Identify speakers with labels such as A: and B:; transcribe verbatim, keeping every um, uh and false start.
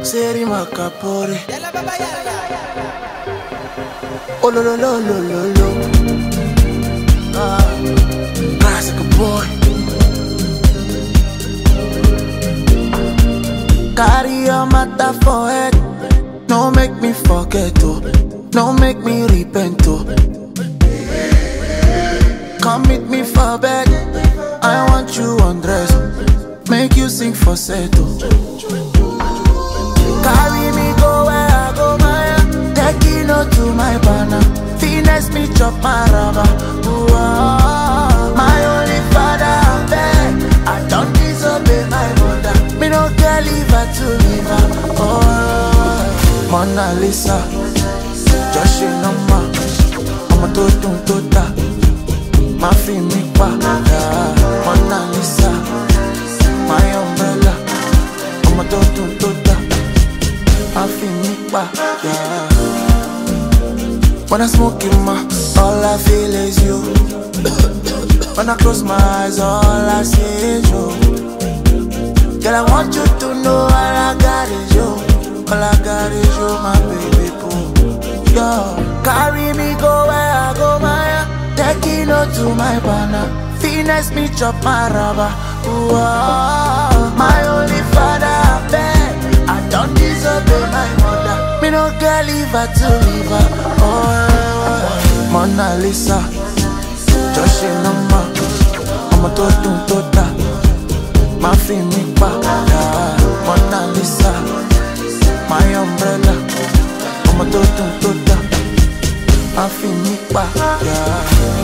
A: Seri Macapore. Oh lo lo lo lo lo lo. Ah, classic boy. Carry your matter for head. No make me forget oh. No make me repent oh. Come meet me for bed. I want you undress. Make you sing for settle. Carry me go where I go, Maya. Take it out to my banner. Finesse me chop my rubber. Ooh, ah, my only father, I beg. I don't disobey my mother. Me no care leave her to leave her. Oh, Mona Lisa, just she no ma. I'm a totum tota. My free me pa. Mona Lisa, my umbrella. I'm a totum tota. I feel me back, yeah. When I smoke in my, all I feel is you. When I close my eyes, all I see is you. Girl, I want you to know all I got is you. All I got is you, my baby boo. Yo, carry me go where I go, Maya. Take it out to my banner. Finesse me chop my rubber. Ooh, ah, my only father, I beg. I don't disobey my mother. Me no care leave her to leave her. Oh, Mona Lisa, just she no ma. I'm a totum tota. My free me pa. Mona Lisa, my umbrella. I'm a totum tota. My free me pa. Yeah.